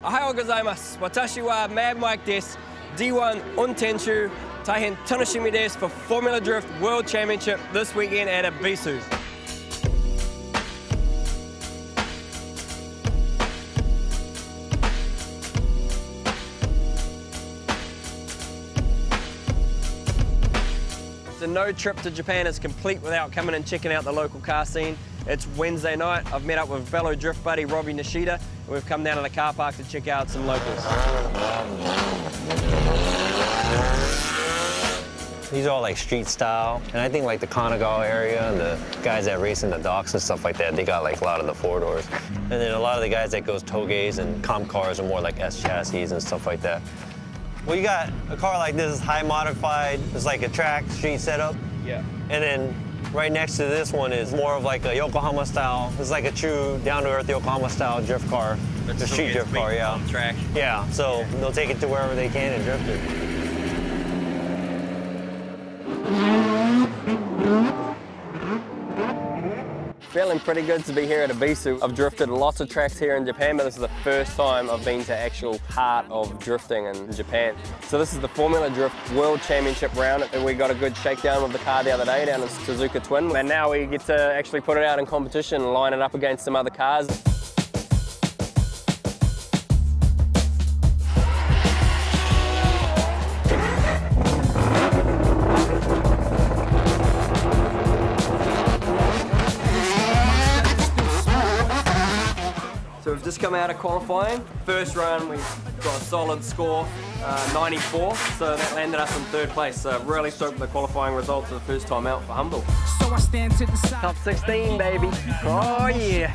Ohayou gozaimasu. Watashi wa MadMike desu. D1 Untenshu. Taihen tanoshimi desu for Formula Drift World Championship this weekend at Ebisu. So no trip to Japan is complete without coming and checking out the local car scene. It's Wednesday night. I've met up with fellow drift buddy Robbie Nishida, and we've come down to the car park to check out some locals. These are all like street style, and I think like the Kanagawa area and the guys that race in the docks and stuff like that, they got like a lot of the four-doors. And then a lot of the guys that goes togeis and comp cars are more like S chassis and stuff like that. Well, you got a car like this is high modified. It's like a track street setup. Yeah. And then right next to this one is more of like a Yokohama style. It's like a true down-to-earth Yokohama style drift car. It's a street drift car, yeah. On track. Yeah, so they'll take it to wherever they can and drift it. Feeling pretty good to be here at Ebisu. I've drifted lots of tracks here in Japan, but this is the first time I've been to actual heart of drifting in Japan. So this is the Formula Drift World Championship round, and we got a good shakedown of the car the other day down in Suzuka Twin. And now we get to actually put it out in competition and line it up against some other cars. So we've just come out of qualifying. First run, we got a solid score, 94, so that landed us in third place. So really stoked with the qualifying results for the first time out for Humble. So I stand to the side. Top 16, baby. Oh yeah.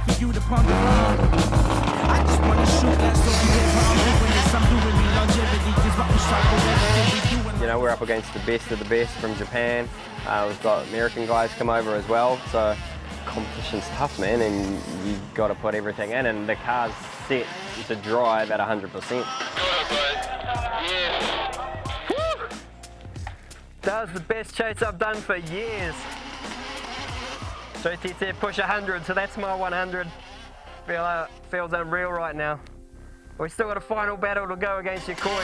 You know, we're up against the best of the best from Japan. We've got American guys come over as well. So competition's tough, man, and you got to put everything in, and the car's set to drive at 100%. That was the best chase I've done for years. So he said push 100, so that's my 100. Feels unreal right now. We still got a final battle to go against Yokoi.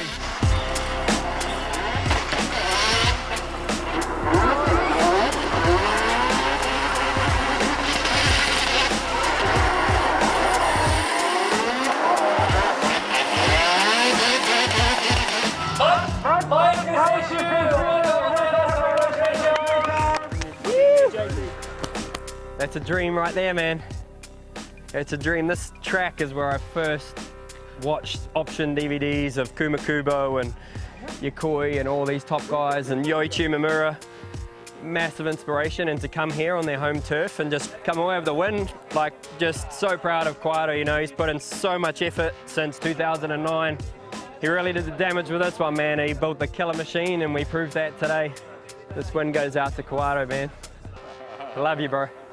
That's a dream right there, man. It's a dream. This track is where I first watched option DVDs of Kuma Kubo and Yokoi and all these top guys, and Yoichi Mimura. Massive inspiration, and to come here on their home turf and just come away with the win, like, just so proud of Kawato. You know, he's put in so much effort since 2009. He really did the damage with this one, man. He built the killer machine, and we proved that today. This win goes out to Kawato, man. I love you, bro.